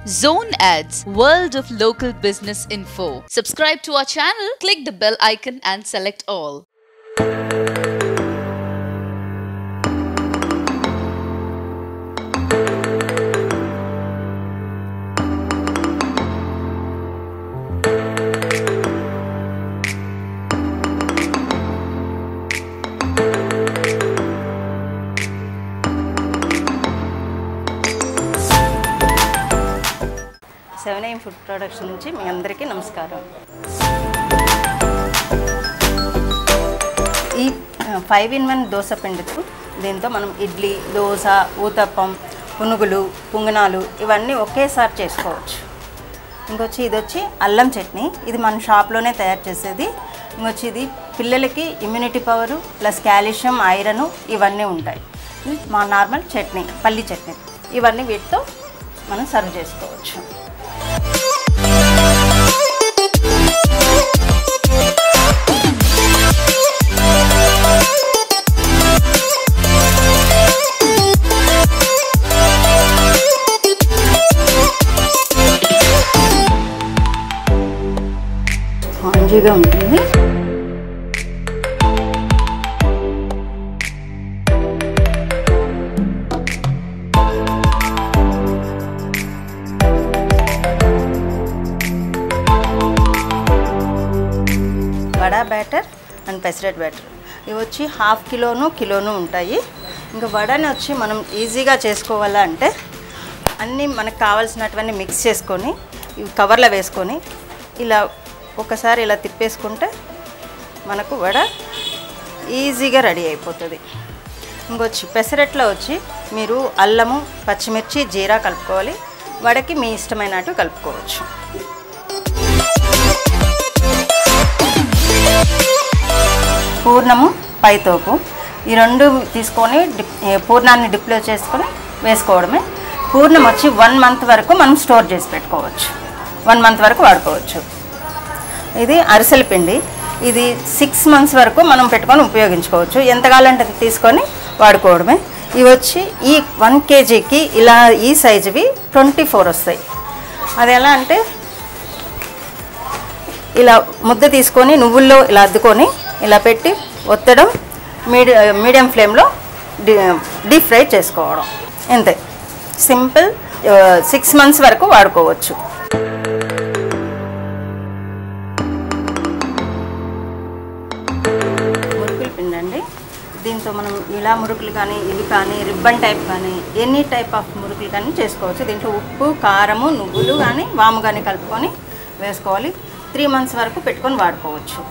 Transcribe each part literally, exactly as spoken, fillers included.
ZoneAdds, world of local business info. Subscribe to our channel, click the bell icon and select all. Seven aim food products నుంచి మీ అందరికీ నమస్కారం. ఈ five in one dosa పిండితో దీంతో మనం ఇడ్లీ, దోశ, ఊతప్పం, పునుగులు, పుంగనాలు ఇవన్నీ ఒకేసారి చేసుకోవచ్చు. ఇంకొచ్చి ఇది వచ్చి అల్లం చట్నీ. ఇది మన షాప్లోనే తయారు చేసేది. ఇంకొచ్చి ఇది పిల్లలకి immunity power plus calcium, iron ఇవన్నీ ఉంటాయి. మా నార్మల్ చట్నీ, పల్లి చట్నీ, ఇవన్నీ వీటితో మనం సర్వ్ చేసుకోవచ్చు. మంచిగా ఉంటుంది. Vada batter and pesarattu batter ఇవి వచ్చి హాఫ్ కిలోను కిలోను ఉంటాయి. ఇంకా వడని వచ్చి మనం ఈజీగా చేసుకోవాలంటే అన్నీ మనకు కావాల్సినటువన్నీ మిక్స్ చేసుకొని ఇవి కవర్లో వేసుకొని ఇలా ఒకసారి ఇలా తిప్పేసుకుంటే మనకు వడ ఈజీగా రెడీ అయిపోతుంది. ఇంకొచ్చి పెసరెట్లో వచ్చి మీరు అల్లము, పచ్చిమిర్చి, జీరా కలుపుకోవాలి. వడకి మీ ఇష్టమైనట్టు కలుపుకోవచ్చు. పూర్ణము, పైతోపు ఈ రెండు తీసుకొని డిప్ పూర్ణాన్ని డిప్లో చేసుకొని వేసుకోవడమే. పూర్ణం వచ్చి వన్ మంత్ వరకు మనం స్టోర్ చేసి పెట్టుకోవచ్చు. వన్ మంత్ వరకు వాడుకోవచ్చు. ఇది అరిసెల పిండి. ఇది సిక్స్ మంత్స్ వరకు మనం పెట్టుకొని ఉపయోగించుకోవచ్చు. ఎంత కావాలంటే తీసుకొని వాడుకోవడమే. ఇవి వచ్చి ఈ వన్ కేజీకి ఇలా ఈ సైజువి ట్వంటీ ఫోర్ వస్తాయి. అది ఎలా అంటే ఇలా ముద్ద తీసుకొని నువ్వుల్లో ఇలా అద్దుకొని ఇలా పెట్టి ఒత్తడం, మీడి మీడియం ఫ్లేమ్లో డీ డీప్ ఫ్రై చేసుకోవడం. అంతే, సింపుల్. సిక్స్ మంత్స్ వరకు వాడుకోవచ్చు. మురుకుల పిండి అండి. దీంతో మనం ఇలా మురుకులు కానీ, ఇవి కానీ, రిబ్బన్ టైప్ కానీ, ఎనీ టైప్ ఆఫ్ మురుకులు కానీ చేసుకోవచ్చు. దీంట్లో ఉప్పు, కారము, నువ్వులు కానీ, వాము కానీ కలుపుకొని వేసుకోవాలి. త్రీ మంత్స్ వరకు పెట్టుకొని వాడుకోవచ్చు.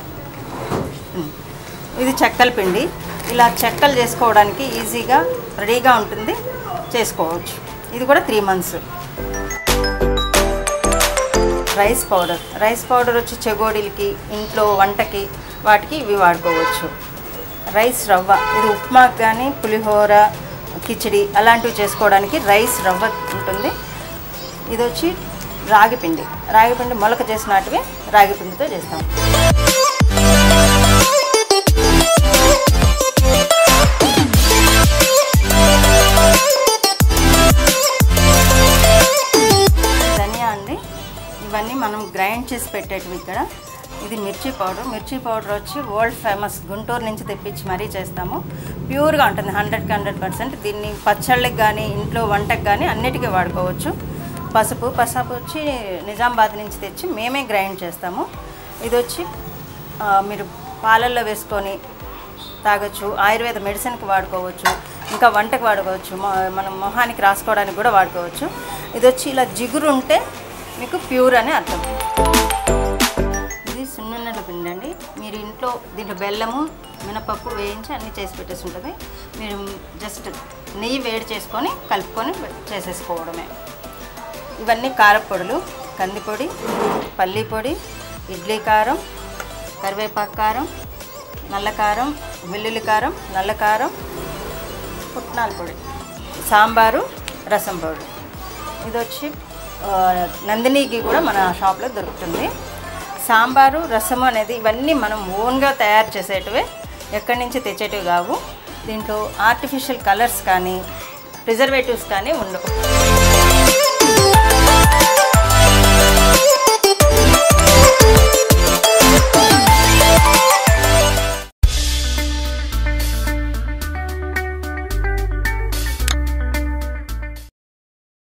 ఇది చెక్కల పిండి. ఇలా చెక్కలు చేసుకోవడానికి ఈజీగా రెడీగా ఉంటుంది, చేసుకోవచ్చు. ఇది కూడా three months. Rice powder. Rice powder వచ్చి చెగోడీలకి, ఇంట్లో వంటకి, వాటికి ఇవి వాడుకోవచ్చు. రైస్ రవ్వ. ఇది ఉప్మాకి కానీ, పులిహోర, కిచిడి అలాంటివి చేసుకోవడానికి రైస్ రవ్వ ఉంటుంది. ఇది వచ్చి రాగిపిండి. రాగిపిండి మొలక చేసినట్టువి రాగిపిండితో చేస్తాం. ధనియా అండి. ఇవన్నీ మనం గ్రైండ్ చేసి పెట్టేటివి ఇక్కడ. ఇది మిర్చి పౌడర్. మిర్చి పౌడర్ వచ్చి వరల్డ్ ఫేమస్, గుంటూరు నుంచి తెప్పించి మరీ చేస్తాము. ప్యూర్గా ఉంటుంది, హండ్రెడ్కి హండ్రెడ్ పర్సెంట్. దీన్ని పచ్చళ్ళకి కానీ, ఇంట్లో వంటకి కానీ అన్నిటికీ వాడుకోవచ్చు. పసుపు. పసుపు వచ్చి నిజామాబాద్ నుంచి తెచ్చి మేమే గ్రైండ్ చేస్తాము. ఇది వచ్చి మీరు పాలల్లో వేసుకొని తాగొచ్చు. ఆయుర్వేద మెడిసిన్కి వాడుకోవచ్చు. ఇంకా వంటకు వాడుకోవచ్చు. మనం మొహానికి రాసుకోవడానికి కూడా వాడుకోవచ్చు. ఇది వచ్చి ఇలా జిగురు ఉంటే మీకు ప్యూర్ అని అర్థం. ఇది సున్నుండల పిండి అండి. మీరు ఇంట్లో దీంట్లో బెల్లము, మినపప్పు వేయించి అన్నీ చేసి పెట్టేసి ఉంటుంది. మీరు జస్ట్ నెయ్యి వేడి చేసుకొని కలుపుకొని చేసేసుకోవడమే. ఇవన్నీ కారపొడులు. కందిపొడి, పల్లి పొడి, ఇడ్లీ కారం, కరివేపాకు కారం, నల్ల కారం, వెల్లుల్లి కారం, నల్ల కారం, పుట్నాల పొడి, సాంబారు, రసం పొడి. ఇది వచ్చి నందినికి కూడా మన షాప్లో దొరుకుతుంది. సాంబారు, రసము అనేది ఇవన్నీ మనం ఓన్గా తయారు చేసేటివే, ఎక్కడి నుంచి తెచ్చేటివి కావు. దీంట్లో ఆర్టిఫిషియల్ కలర్స్ కానీ, ప్రిజర్వేటివ్స్ కానీ ఉండవు.